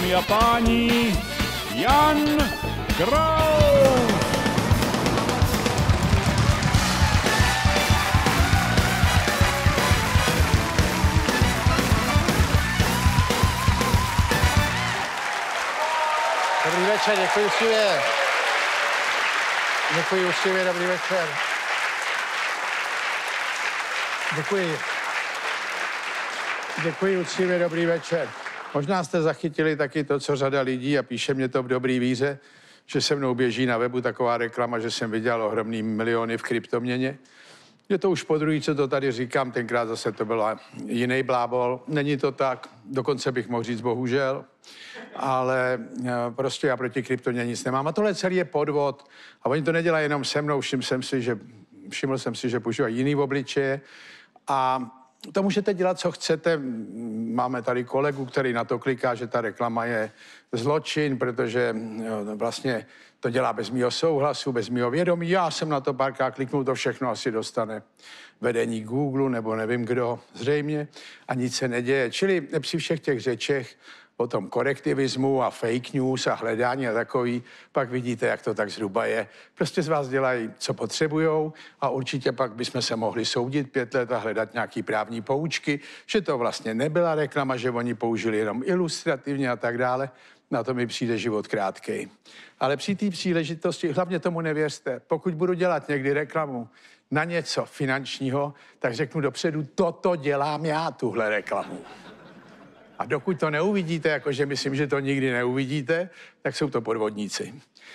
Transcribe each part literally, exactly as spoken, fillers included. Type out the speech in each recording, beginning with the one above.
Dámy a páni, Jan Kraus! Dobrý večer, děkuji uctivě. Děkuji uctivě, dobrý večer. Děkuji. Děkuji uctivě, dobrý večer. Možná jste zachytili taky to, co řada lidí, a píše mě to v dobrý víře, že se mnou běží na webu taková reklama, že jsem vydělal ohromný miliony v kryptoměně. Je to už podruhé, co to tady říkám, tenkrát zase to byl jiný blábol. Není to tak, dokonce bych mohl říct bohužel, ale prostě já proti kryptoměně nic nemám. A tohle celý je podvod a oni to nedělají jenom se mnou, všiml jsem si, že, všiml jsem si, že používají jiný obličeje a to můžete dělat, co chcete. Máme tady kolegu, který na to kliká, že ta reklama je zločin, protože vlastně to dělá bez mýho souhlasu, bez mýho vědomí. Já jsem na to párkrát kliknul, to všechno asi dostane vedení Google nebo nevím kdo, zřejmě, a nic se neděje. Čili při všech těch řečech o tom korektivismu a fake news a hledání a takový, pak vidíte, jak to tak zhruba je. Prostě z vás dělají, co potřebujou a určitě pak bychom se mohli soudit pět let a hledat nějaký právní poučky, že to vlastně nebyla reklama, že oni použili jenom ilustrativně a tak dále. Na to mi přijde život krátkej. Ale při té příležitosti, hlavně tomu nevěřte, pokud budu dělat někdy reklamu na něco finančního, tak řeknu dopředu, toto dělám já, tuhle reklamu. A dokud to neuvidíte, jakože myslím, že to nikdy neuvidíte, tak jsou to podvodníci.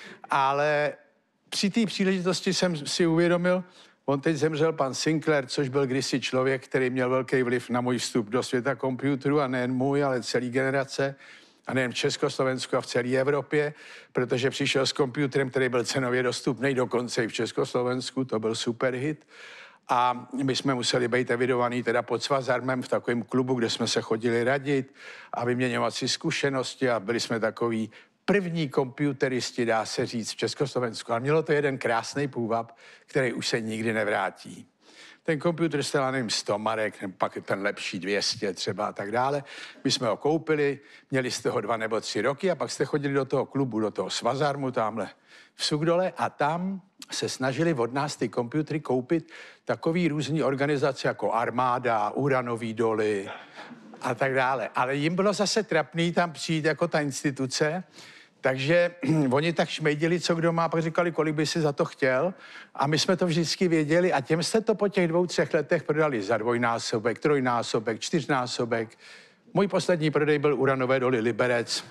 Ale při té příležitosti jsem si uvědomil, on teď zemřel pan Sinclair, což byl kdysi člověk, který měl velký vliv na můj vstup do světa počítačů a nejen můj, ale celý generace. A nejen v Československu a v celé Evropě, protože přišel s počítačem, který byl cenově dostupný, dokonce i v Československu, to byl super hit. A my jsme museli být evidovaný teda pod Svazarmem v takovém klubu, kde jsme se chodili radit a vyměňovat si zkušenosti a byli jsme takový první komputeristi, dá se říct, v Československu. A mělo to jeden krásný půvab, který už se nikdy nevrátí. Ten počítač stál, nevím, sto marek, pak ten lepší dvě stě třeba a tak dále. My jsme ho koupili, měli jste ho dva nebo tři roky a pak jste chodili do toho klubu, do toho Svazarmu tamhle v Sugdole a tam se snažili od nás ty počítače koupit takový různý organizace jako Armáda, Uranový doly a tak dále. Ale jim bylo zase trapný tam přijít jako ta instituce, takže oni tak šmejdili, co kdo má, pak říkali, kolik by si za to chtěl. A my jsme to vždycky věděli a těm jste to po těch dvou, třech letech prodali za dvojnásobek, trojnásobek, čtyřnásobek. Můj poslední prodej byl Uranové doly Liberec.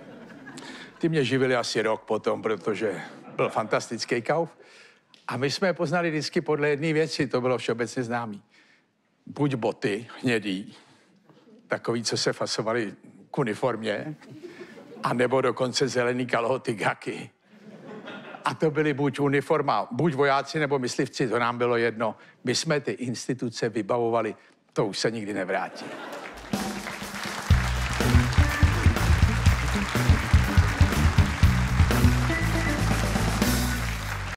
Ty mě živili asi rok potom, protože byl fantastický kauf. A my jsme je poznali vždycky podle jedné věci, to bylo všeobecně známý. Buď boty hnědý, takový, co se fasovali k uniformě, a nebo dokonce zelený kalhoty gaky. A to byly buď uniforma, buď vojáci nebo myslivci, to nám bylo jedno. My jsme ty instituce vybavovali, to už se nikdy nevrátí.